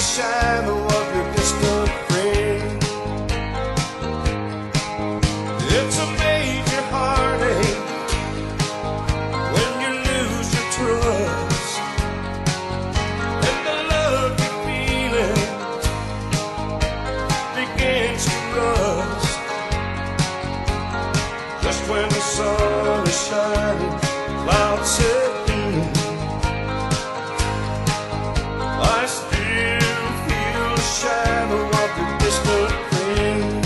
shadow of your distant friend. It's a major heartache when you lose your trust, and the love you're feeling begins to rust. Just when the sun is shining, clouds setting, I still feel the shadow of your distant friend.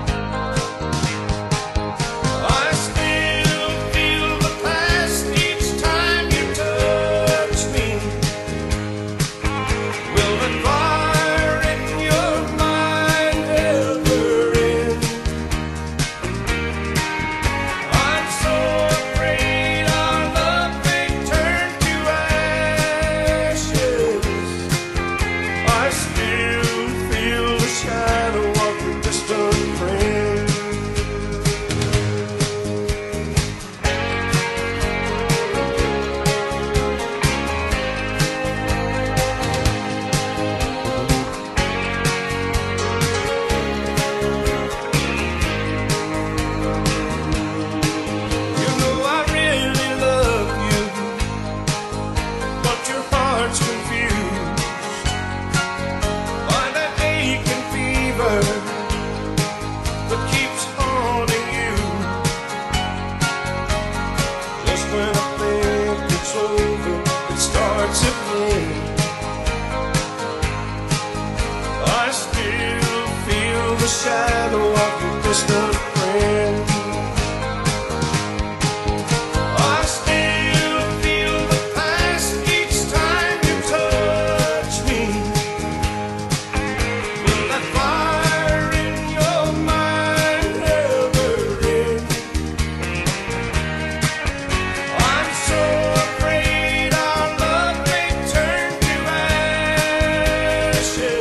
I still feel the past each time you touch me. Will the fire in your mind ever end? I'm so afraid our love may turn to ashes. I still feel the shadow of your distant friend. You know I really love you, but your heart's confused by that aching fever that keeps haunting you. Just when I think it's over, it starts again. I still feel the shadow of your distant friend. I still feel the past each time you touch me. Will that fire in your mind ever end? I'm so afraid our love may turn to ashes.